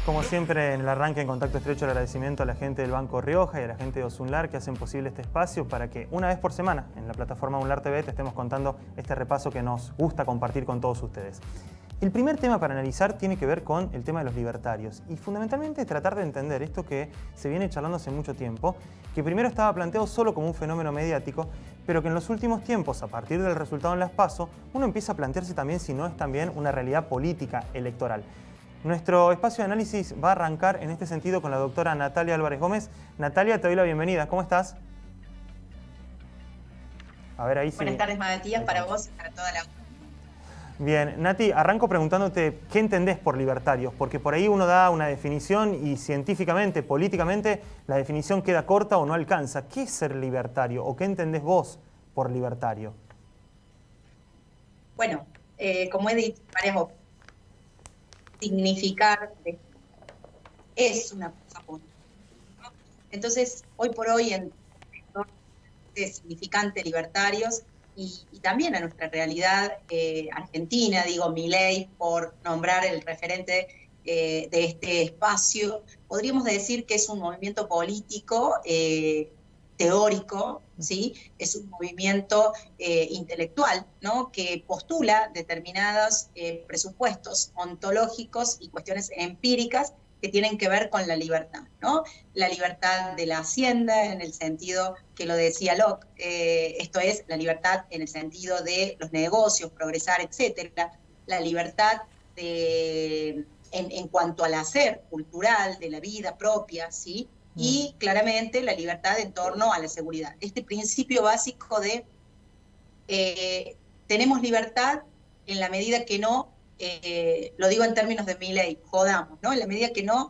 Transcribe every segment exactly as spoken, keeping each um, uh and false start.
Como siempre, en el arranque en contacto estrecho, el agradecimiento a la gente del Banco Rioja y a la gente de Osunlar que hacen posible este espacio para que una vez por semana en la plataforma Unlar T V te estemos contando este repaso que nos gusta compartir con todos ustedes. El primer tema para analizar tiene que ver con el tema de los libertarios y fundamentalmente tratar de entender esto que se viene charlando hace mucho tiempo, que primero estaba planteado solo como un fenómeno mediático, pero que en los últimos tiempos, a partir del resultado en las PASO, uno empieza a plantearse también si no es también una realidad política electoral. Nuestro espacio de análisis va a arrancar en este sentido con la doctora Natalia Álvarez Gómez. Natalia, te doy la bienvenida. ¿Cómo estás? A ver, ahí sí. Buenas tardes, Matías, para vos y para toda la... Bien, Nati, arranco preguntándote qué entendés por libertarios, porque por ahí uno da una definición y científicamente, políticamente, la definición queda corta o no alcanza. ¿Qué es ser libertario o qué entendés vos por libertario? Bueno, eh, como he dicho varias veces, significar es una cosa política, ¿no? Entonces, hoy por hoy, en de significante libertarios y, y también a nuestra realidad eh, argentina, digo, Milei, por nombrar el referente eh, de este espacio, podríamos decir que es un movimiento político eh, teórico, ¿sí? Es un movimiento eh, intelectual, ¿no? Que postula determinados eh, presupuestos ontológicos y cuestiones empíricas que tienen que ver con la libertad, ¿no? La libertad de la hacienda, en el sentido que lo decía Locke, eh, esto es, la libertad en el sentido de los negocios, progresar, etcétera, la libertad de, en, en cuanto al hacer cultural, de la vida propia, ¿sí? Y claramente la libertad en torno a la seguridad. Este principio básico de eh, tenemos libertad en la medida que no, eh, lo digo en términos de Milei, jodamos, ¿no? En la medida que no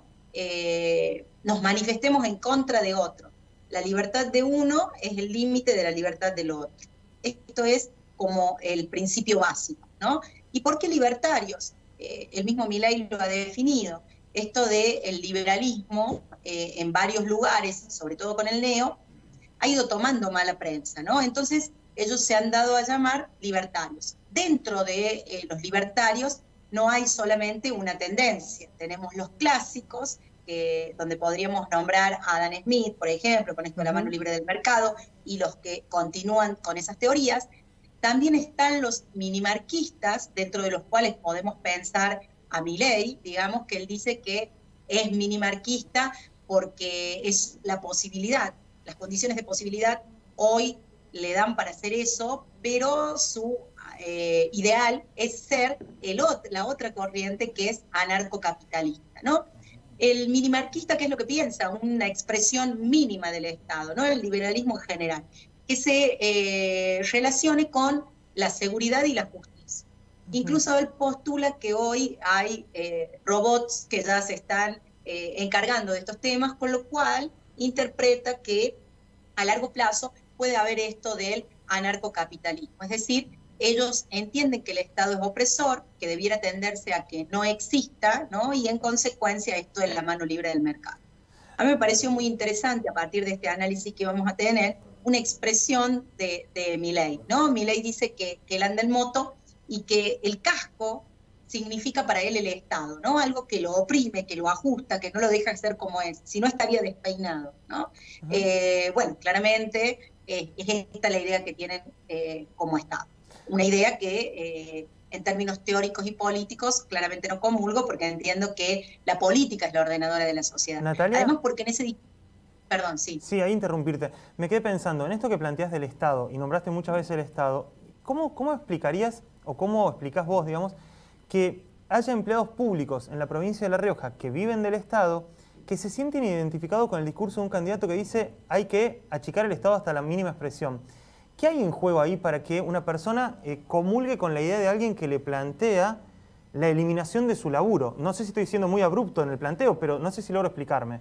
eh, nos manifestemos en contra de otro. La libertad de uno es el límite de la libertad del otro. Esto es como el principio básico, ¿no? ¿Y por qué libertarios? Eh, el mismo Milei lo ha definido. Esto del liberalismo eh, en varios lugares, sobre todo con el neo, ha ido tomando mala prensa, ¿no? Entonces ellos se han dado a llamar libertarios. Dentro de eh, los libertarios no hay solamente una tendencia. Tenemos los clásicos, eh, donde podríamos nombrar a Adam Smith, por ejemplo, con esto de la mano libre del mercado, y los que continúan con esas teorías. También están los minimarquistas, dentro de los cuales podemos pensar a Milei, digamos, que él dice que es minimarquista porque es la posibilidad, las condiciones de posibilidad hoy le dan para hacer eso, pero su eh, ideal es ser el, la otra corriente que es anarcocapitalista, ¿no? El minimarquista, ¿qué es lo que piensa? Una expresión mínima del Estado, ¿no? El liberalismo en general, que se eh, relacione con la seguridad y la justicia. Incluso él postula que hoy hay eh, robots que ya se están eh, encargando de estos temas, con lo cual interpreta que a largo plazo puede haber esto del anarcocapitalismo. Es decir, ellos entienden que el Estado es opresor, que debiera tenderse a que no exista, ¿no? Y en consecuencia esto es la mano libre del mercado. A mí me pareció muy interesante, a partir de este análisis que vamos a tener, una expresión de, de Milei, ¿no? Milei dice que, que él anda en moto y que el casco significa para él el Estado, ¿no? Algo que lo oprime, que lo ajusta, que no lo deja ser como es, si no estaría despeinado, ¿no? Uh-huh. eh, bueno, claramente eh, es esta la idea que tienen eh, como Estado. Una idea que eh, en términos teóricos y políticos claramente no comulgo, porque entiendo que la política es la ordenadora de la sociedad. Natalia, además porque en ese... Perdón, sí. Sí, ahí interrumpirte. Me quedé pensando, en esto que planteas del Estado, y nombraste muchas veces el Estado, ¿cómo, cómo explicarías, o cómo explicás vos, digamos, que haya empleados públicos en la provincia de La Rioja que viven del Estado, que se sienten identificados con el discurso de un candidato que dice hay que achicar el Estado hasta la mínima expresión? ¿Qué hay en juego ahí para que una persona eh, comulgue con la idea de alguien que le plantea la eliminación de su laburo? No sé si estoy siendo muy abrupto en el planteo, pero no sé si logro explicarme.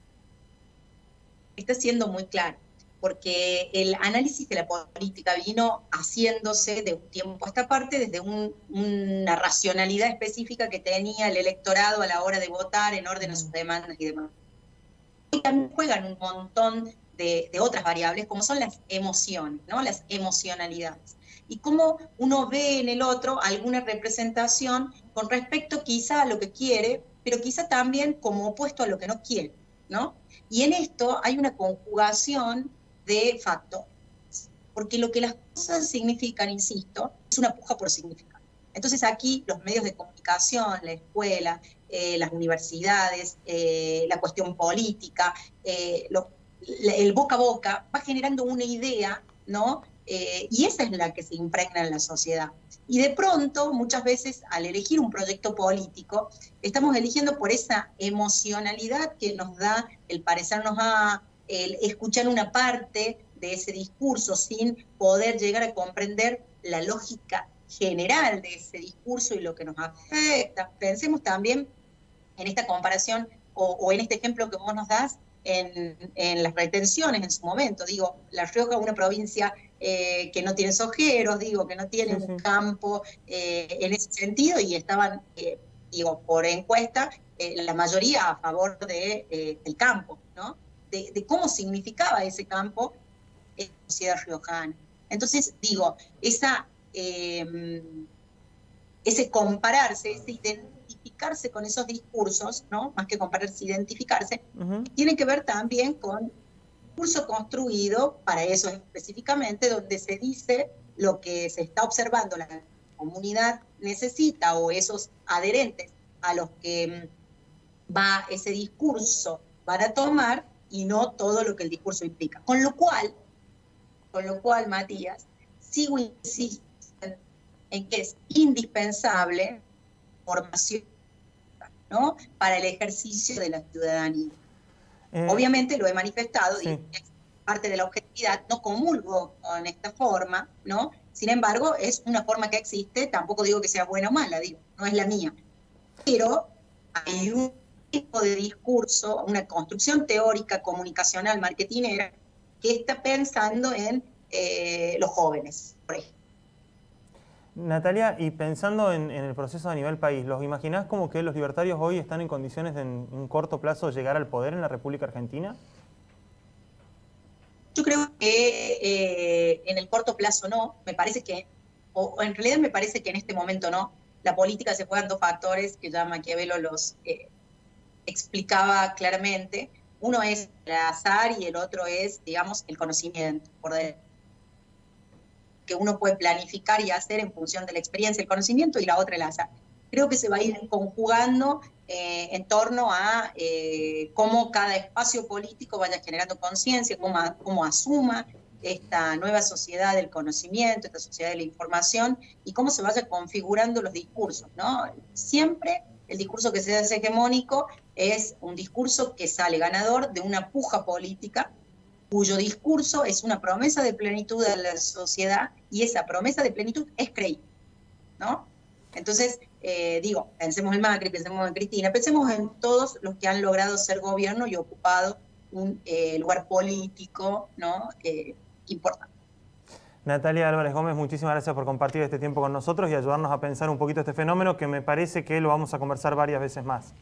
Está siendo muy claro, porque el análisis de la política vino haciéndose de un tiempo a esta parte desde un, una racionalidad específica que tenía el electorado a la hora de votar en orden a sus demandas y demás. Y también juegan un montón de, de otras variables, como son las emociones, ¿no? Las emocionalidades. Y cómo uno ve en el otro alguna representación con respecto quizá a lo que quiere pero quizá también como opuesto a lo que no quiere, ¿no? Y en esto hay una conjugación de factores, porque lo que las cosas significan, insisto, es una puja por significar. Entonces aquí los medios de comunicación, la escuela, eh, las universidades, eh, la cuestión política, eh, lo, el boca a boca va generando una idea, ¿no? Eh, y esa es la que se impregna en la sociedad. Y de pronto, muchas veces, al elegir un proyecto político, estamos eligiendo por esa emocionalidad que nos da el parecernos a, el escuchar una parte de ese discurso sin poder llegar a comprender la lógica general de ese discurso y lo que nos afecta. Pensemos también en esta comparación o, o en este ejemplo que vos nos das en, en las retenciones en su momento. Digo, La Rioja es una provincia eh, que no tiene sojeros, digo, que no tiene sí, un sí. campo eh, en ese sentido, y estaban, eh, digo, por encuesta, eh, la mayoría a favor de, eh, del campo, ¿no? De, de cómo significaba ese campo en la sociedad riojana. Entonces, digo, esa... Eh, ese compararse, ese identificarse con esos discursos, ¿no? Más que compararse, identificarse, uh-huh. tiene que ver también con discurso construido para eso específicamente, donde se dice lo que se está observando la comunidad necesita, o esos adherentes a los que va ese discurso van a tomar, y no todo lo que el discurso implica. Con lo cual, con lo cual, Matías, sigo insistiendo en que es indispensable formación, ¿no? Para el ejercicio de la ciudadanía. Eh, Obviamente lo he manifestado, sí. y es parte de la objetividad, no comulgo con esta forma, ¿no? Sin embargo, es una forma que existe, tampoco digo que sea buena o mala, digo, no es la mía. Pero hay un tipo de discurso, una construcción teórica, comunicacional, marketinera, que está pensando en eh, los jóvenes, por ejemplo. Natalia, y pensando en, en el proceso a nivel país, ¿los imaginás como que los libertarios hoy están en condiciones de en un corto plazo llegar al poder en la República Argentina? Yo creo que eh, en el corto plazo no, me parece que, o, o en realidad me parece que en este momento no. La política se juegan dos factores que ya Maquiavelo los eh, explicaba claramente. Uno es el azar y el otro es, digamos, el conocimiento, por de, que uno puede planificar y hacer en función de la experiencia, el conocimiento, y la otra el azar. Creo que se va a ir conjugando eh, en torno a eh, cómo cada espacio político vaya generando conciencia, cómo, cómo asuma esta nueva sociedad del conocimiento, esta sociedad de la información, y cómo se vaya configurando los discursos, ¿no? Siempre el discurso que se hace hegemónico es un discurso que sale ganador de una puja política, cuyo discurso es una promesa de plenitud de la sociedad, y esa promesa de plenitud es creíble, ¿no? Entonces, eh, digo, pensemos en Macri, pensemos en Cristina, pensemos en todos los que han logrado ser gobierno y ocupado un eh, lugar político, ¿no? Eh, importante. Natalia Álvarez Gómez, muchísimas gracias por compartir este tiempo con nosotros y ayudarnos a pensar un poquito este fenómeno, que me parece que lo vamos a conversar varias veces más.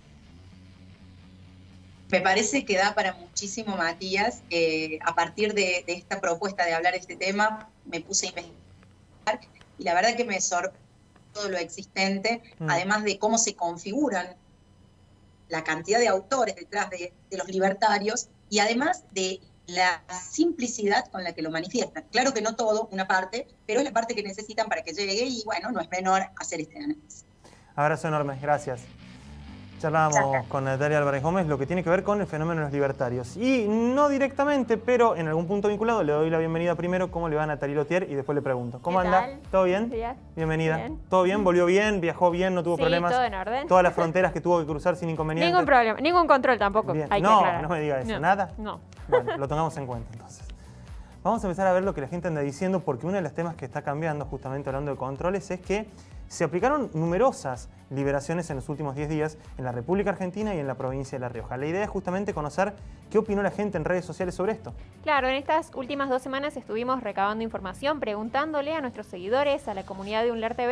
Me parece que da para muchísimo, Matías. Eh, a partir de, de esta propuesta de hablar de este tema, me puse a investigar y la verdad que me sorprendió todo lo existente, mm. además de cómo se configuran la cantidad de autores detrás de, de los libertarios, y además de la simplicidad con la que lo manifiestan. Claro que no todo, una parte, pero es la parte que necesitan para que llegue, y bueno, no es menor hacer este análisis. Abrazo enorme, gracias. Charlábamos con Natalia Álvarez Gómez lo que tiene que ver con el fenómeno de los libertarios. Y no directamente, pero en algún punto vinculado, le doy la bienvenida primero. ¿Cómo le va a Natalia Lotier? Y después le pregunto. ¿Cómo anda? Tal? ¿Todo bien? Bien. Bienvenida. Bien. ¿Todo bien? ¿Volvió bien? ¿Viajó bien? ¿No tuvo sí, problemas? todo en orden. ¿Todas las fronteras que tuvo que cruzar sin inconvenientes? Ningún problema. Ningún control tampoco. Bien. Hay no, que aclarar. no me diga eso. No. ¿Nada? No. Bueno, lo tomamos en cuenta entonces. Vamos a empezar a ver lo que la gente anda diciendo, porque uno de los temas que está cambiando, justamente hablando de controles, es que se aplicaron numerosas liberaciones en los últimos diez días en la República Argentina y en la provincia de La Rioja. La idea es justamente conocer qué opinó la gente en redes sociales sobre esto. Claro, en estas últimas dos semanas estuvimos recabando información, preguntándole a nuestros seguidores, a la comunidad de UNLAR T V,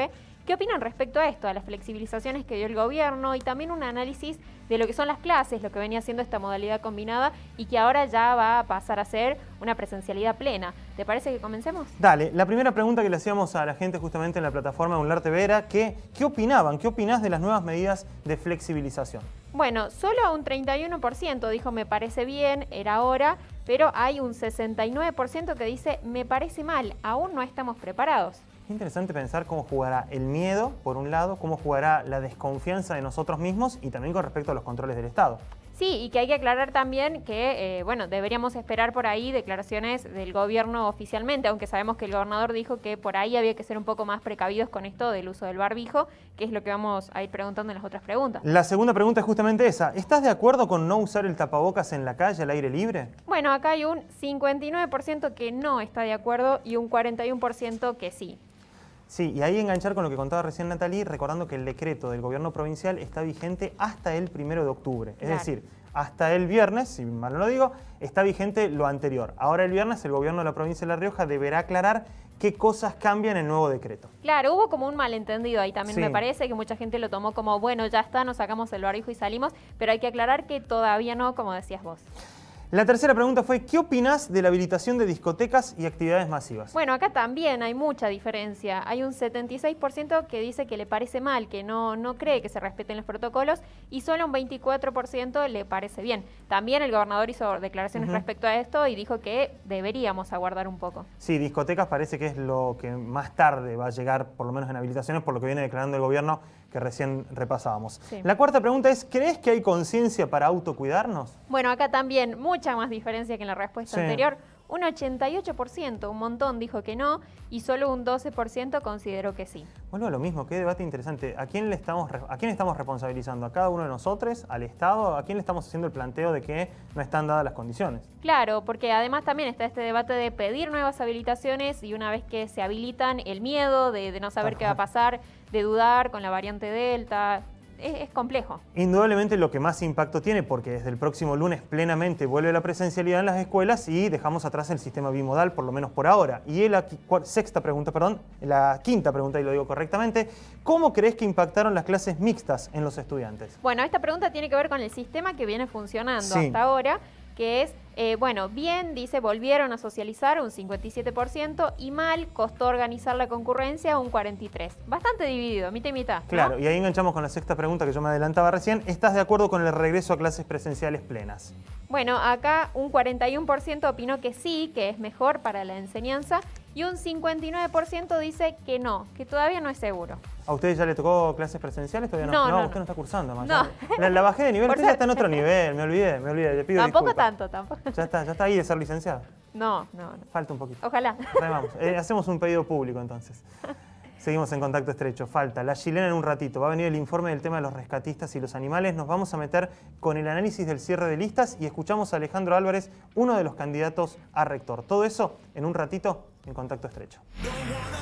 ¿Qué opinan respecto a esto, a las flexibilizaciones que dio el gobierno y también un análisis de lo que son las clases, lo que venía siendo esta modalidad combinada y que ahora ya va a pasar a ser una presencialidad plena? ¿Te parece que comencemos? Dale, la primera pregunta que le hacíamos a la gente justamente en la plataforma de UNLAR T V era que, ¿qué opinaban? ¿Qué opinás de las nuevas medidas de flexibilización? Bueno, solo un treinta y uno por ciento dijo me parece bien, era hora, pero hay un sesenta y nueve por ciento que dice me parece mal, aún no estamos preparados. Es interesante pensar cómo jugará el miedo, por un lado, cómo jugará la desconfianza de nosotros mismos y también con respecto a los controles del Estado. Sí, y que hay que aclarar también que, eh, bueno, deberíamos esperar por ahí declaraciones del gobierno oficialmente, aunque sabemos que el gobernador dijo que por ahí había que ser un poco más precavidos con esto del uso del barbijo, que es lo que vamos a ir preguntando en las otras preguntas. La segunda pregunta es justamente esa. ¿Estás de acuerdo con no usar el tapabocas en la calle, al aire libre? Bueno, acá hay un cincuenta y nueve por ciento que no está de acuerdo y un cuarenta y uno por ciento que sí. Sí, y ahí enganchar con lo que contaba recién Natalie, recordando que el decreto del gobierno provincial está vigente hasta el primero de octubre. Es Claro. decir, hasta el viernes, si mal no lo digo, está vigente lo anterior. Ahora el viernes el gobierno de la provincia de La Rioja deberá aclarar qué cosas cambian en el nuevo decreto. Claro, hubo como un malentendido ahí también, Sí. me parece que mucha gente lo tomó como, bueno, ya está, nos sacamos el barbijo y salimos, pero hay que aclarar que todavía no, como decías vos. La tercera pregunta fue, ¿qué opinás de la habilitación de discotecas y actividades masivas? Bueno, acá también hay mucha diferencia. Hay un setenta y seis por ciento que dice que le parece mal, que no, no cree que se respeten los protocolos y solo un veinticuatro por ciento le parece bien. También el gobernador hizo declaraciones Uh-huh. respecto a esto y dijo que deberíamos aguardar un poco. Sí, discotecas parece que es lo que más tarde va a llegar, por lo menos en habilitaciones, por lo que viene declarando el gobierno que recién repasábamos. Sí. La cuarta pregunta es, ¿crees que hay conciencia para autocuidarnos? Bueno, acá también mucha más diferencia que en la respuesta Sí. anterior. Un ochenta y ocho por ciento, un montón, dijo que no y solo un doce por ciento consideró que sí. Vuelvo a lo mismo, qué debate interesante. ¿A quién le estamos, re- a quién estamos responsabilizando? ¿A cada uno de nosotros? ¿Al Estado? ¿A quién le estamos haciendo el planteo de que no están dadas las condiciones? Claro, porque además también está este debate de pedir nuevas habilitaciones y una vez que se habilitan, el miedo de, de no saber qué va a pasar, de dudar con la variante Delta. Es, es complejo. Indudablemente lo que más impacto tiene, porque desde el próximo lunes plenamente vuelve la presencialidad en las escuelas y dejamos atrás el sistema bimodal, por lo menos por ahora. Y la qui- cua- sexta pregunta, perdón, la quinta pregunta, y lo digo correctamente, ¿cómo crees que impactaron las clases mixtas en los estudiantes? Bueno, esta pregunta tiene que ver con el sistema que viene funcionando Sí. hasta ahora, que es, eh, bueno, bien, dice, volvieron a socializar un cincuenta y siete por ciento y mal, costó organizar la concurrencia un cuarenta y tres por ciento. Bastante dividido, mitad y mitad, ¿no? Claro, y ahí enganchamos con la sexta pregunta que yo me adelantaba recién. ¿Estás de acuerdo con el regreso a clases presenciales plenas? Bueno, acá un cuarenta y uno por ciento opinó que sí, que es mejor para la enseñanza, y un cincuenta y nueve por ciento dice que no, que todavía no es seguro. ¿A ustedes ya le tocó clases presenciales? ¿Todavía no? No, no, usted no no. está cursando. Además, No. ya- La, la bajé de nivel, Por usted ya suerte. está en otro nivel, me olvidé, me olvidé, le pido Tampoco disculpas. tanto, tampoco. Ya está, ya está ahí de ser licenciado. No, no, no. Falta un poquito. Ojalá. Remamos. Eh, hacemos un pedido público entonces. Seguimos en contacto estrecho. Falta la chilena en un ratito. Va a venir el informe del tema de los rescatistas y los animales. Nos vamos a meter con el análisis del cierre de listas y escuchamos a Alejandro Álvarez, uno de los candidatos a rector. Todo eso en un ratito en contacto estrecho.